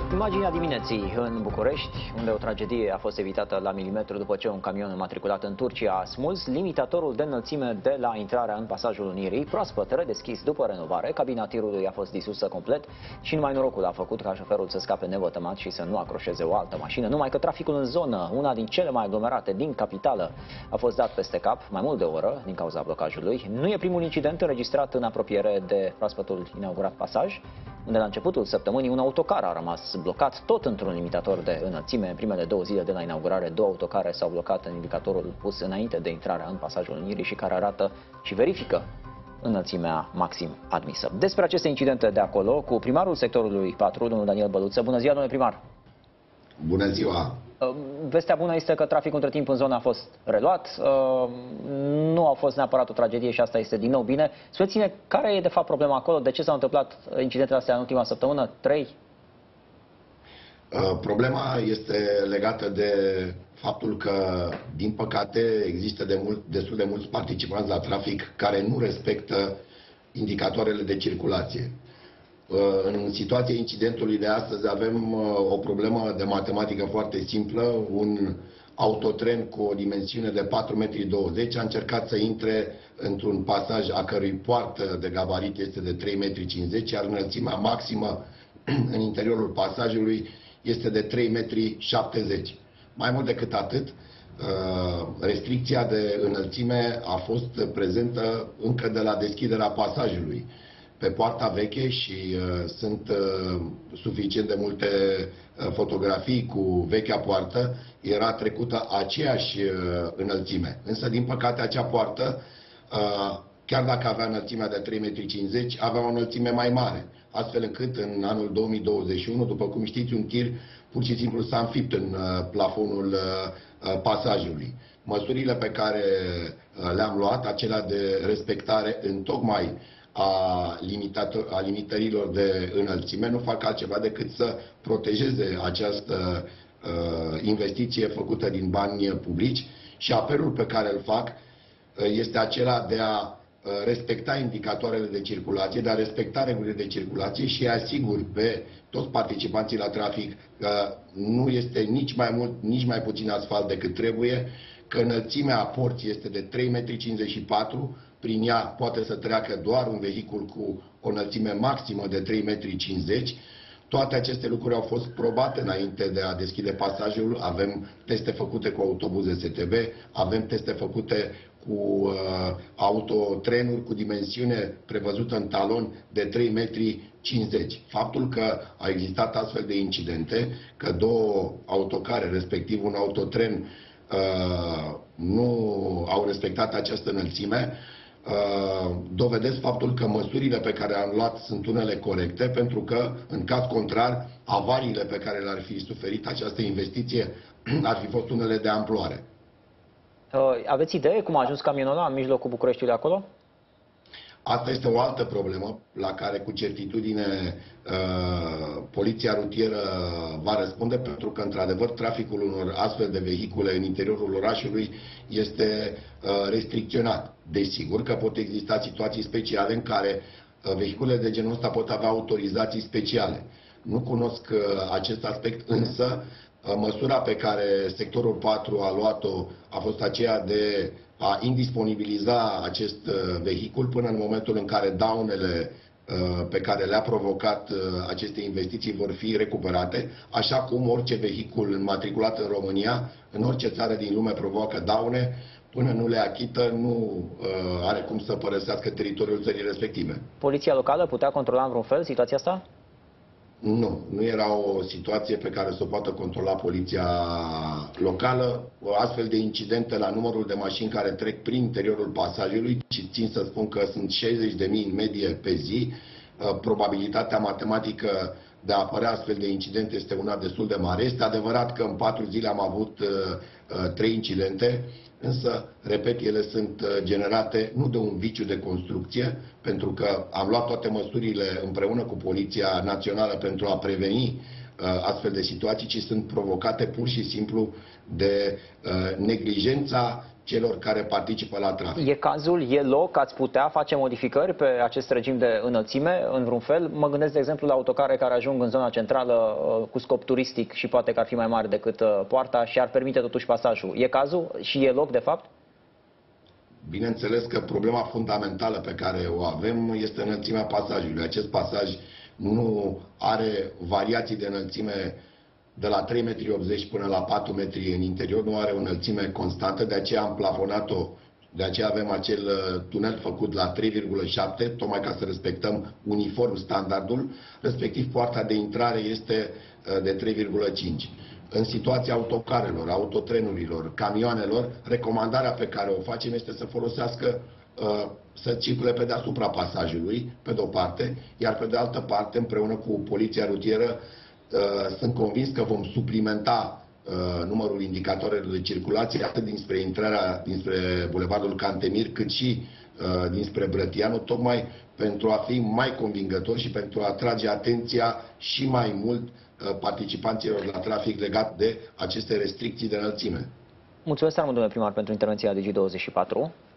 Imaginea dimineții în București, unde o tragedie a fost evitată la milimetru după ce un camion înmatriculat în Turcia a smuls limitatorul de înălțime de la intrarea în pasajul Unirii, proaspăt redeschis după renovare. Cabina tirului a fost distrusă complet și numai norocul a făcut ca șoferul să scape nevătămat și să nu acroșeze o altă mașină. Numai că traficul în zonă, una din cele mai aglomerate din capitală, a fost dat peste cap mai mult de o oră din cauza blocajului. Nu e primul incident înregistrat în apropiere de proaspătul inaugurat pasaj, unde la începutul săptămânii un autocar a rămas blocat tot într-un limitator de înălțime. În primele 2 zile de la inaugurare, 2 autocare s-au blocat în indicatorul pus înainte de intrarea în pasajul Unirii și care arată și verifică înălțimea maxim admisă. Despre aceste incidente de acolo, cu primarul sectorului 4, domnul Daniel Băluță. Bună ziua, domnule primar! Bună ziua! Vestea bună este că traficul între timp în zonă a fost reluat. Nu a fost neapărat o tragedie și asta este din nou bine. Spuneți-ne, care e de fapt problema acolo? De ce s-au întâmplat incidentele astea în ultima săptămână? 3? Problema este legată de faptul că, din păcate, există destul de mulți participanți la trafic care nu respectă indicatoarele de circulație. În situația incidentului de astăzi avem o problemă de matematică foarte simplă. Un autotren cu o dimensiune de 4,20 m a încercat să intre într-un pasaj a cărui poartă de gabarit este de 3,50 m, iar înălțimea maximă în interiorul pasajului este de 3,70 m. Mai mult decât atât, restricția de înălțime a fost prezentă încă de la deschiderea pasajului. Pe poarta veche și sunt suficient de multe fotografii cu vechea poartă, era trecută aceeași înălțime. Însă, din păcate, acea poartă, chiar dacă avea înălțimea de 3,50 m, avea o înălțime mai mare. Astfel încât, în anul 2021, după cum știți, un tir pur și simplu s-a înfipt în plafonul pasajului. Măsurile pe care le-am luat, acelea de respectare întocmai a limitărilor de înălțime, nu fac altceva decât să protejeze această investiție făcută din bani publici, și apelul pe care îl fac este acela de a respecta indicatoarele de circulație, de a respecta regulile de circulație și asigur pe toți participanții la trafic că nu este nici mai mult, nici mai puțin asfalt decât trebuie, că înălțimea porții este de 3,54 m, prin ea poate să treacă doar un vehicul cu o înălțime maximă de 3,50 m. Toate aceste lucruri au fost probate înainte de a deschide pasajul. Avem teste făcute cu autobuze STB, avem teste făcute cu autotrenuri cu dimensiune prevăzută în talon de 3,50 m. Faptul că au existat astfel de incidente, că 2 autocare, respectiv un autotren, nu au respectat această înălțime, dovedesc faptul că măsurile pe care le-am luat sunt unele corecte, pentru că, în caz contrar, avariile pe care le-ar fi suferit această investiție ar fi fost unele de amploare. Aveți idee cum a ajuns camionul ăla în mijlocul Bucureștiului acolo? Asta este o altă problemă la care cu certitudine poliția rutieră va răspunde, pentru că, într-adevăr, traficul unor astfel de vehicule în interiorul orașului este restricționat. Desigur că pot exista situații speciale în care vehiculele de genul ăsta pot avea autorizații speciale. Nu cunosc acest aspect, însă măsura pe care sectorul 4 a luat-o a fost aceea de a indisponibiliza acest vehicul până în momentul în care daunele pe care le-a provocat aceste investiții vor fi recuperate, așa cum orice vehicul înmatriculat în România, în orice țară din lume, provoacă daune. Până nu le achită, nu are cum să părăsească teritoriul țării respective. Poliția locală putea controla în vreun fel situația asta? Nu era o situație pe care să o poată controla poliția locală. Astfel de incidente la numărul de mașini care trec prin interiorul pasajului, și țin să spun că sunt 60.000 în medie pe zi, probabilitatea matematică de a apărea astfel de incidente este una destul de mare. Este adevărat că în 4 zile am avut 3 incidente, însă, repet, ele sunt generate nu de un viciu de construcție, pentru că am luat toate măsurile împreună cu Poliția Națională pentru a preveni astfel de situații, ci sunt provocate pur și simplu de neglijența celor care participă la trafic. E cazul, e loc, ați putea face modificări pe acest regim de înălțime, în vreun fel? Mă gândesc, de exemplu, la autocare care ajung în zona centrală cu scop turistic și poate că ar fi mai mare decât poarta și ar permite totuși pasajul. E cazul și e loc, de fapt? Bineînțeles că problema fundamentală pe care o avem este înălțimea pasajului. Acest pasaj nu are variații de înălțime de la 3,80 m până la 4 metri în interior, nu are o înălțime constantă, de aceea am plafonat-o, de aceea avem acel tunel făcut la 3,7, tocmai ca să respectăm uniform standardul, respectiv poarta de intrare este de 3,5. În situația autocarelor, autotrenurilor, camioanelor, recomandarea pe care o facem este să folosească, să circule pe deasupra pasajului, pe de o parte, iar pe de altă parte, împreună cu poliția rutieră, sunt convins că vom suplimenta numărul indicatorilor de circulație atât dinspre intrarea dinspre Bulevardul Cantemir, cât și dinspre Brătianu, tocmai pentru a fi mai convingători și pentru a atrage atenția și mai mult participanților la trafic legat de aceste restricții de înălțime. Mulțumesc, domnule primar, pentru intervenția Digi24.